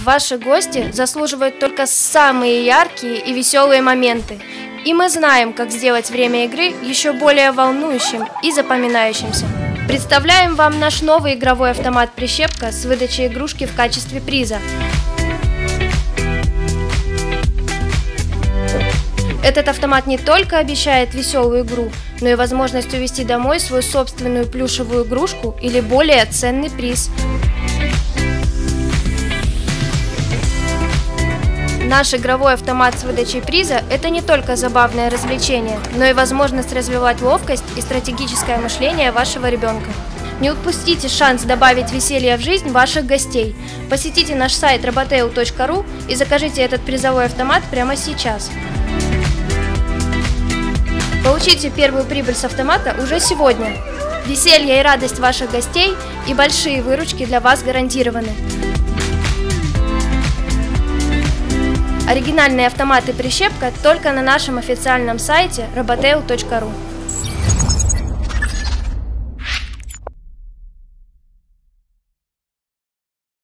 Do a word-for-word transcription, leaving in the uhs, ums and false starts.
Ваши гости заслуживают только самые яркие и веселые моменты. И мы знаем, как сделать время игры еще более волнующим и запоминающимся. Представляем вам наш новый игровой автомат «Прищепка» с выдачей игрушки в качестве приза. Этот автомат не только обещает веселую игру, но и возможность увезти домой свою собственную плюшевую игрушку или более ценный приз. Наш игровой автомат с выдачей приза – это не только забавное развлечение, но и возможность развивать ловкость и стратегическое мышление вашего ребенка. Не упустите шанс добавить веселья в жизнь ваших гостей. Посетите наш сайт роботейл точка ру и закажите этот призовой автомат прямо сейчас. Получите первую прибыль с автомата уже сегодня. Веселье и радость ваших гостей и большие выручки для вас гарантированы. Оригинальные автоматы «Прищепка» только на нашем официальном сайте роботейл точка ру.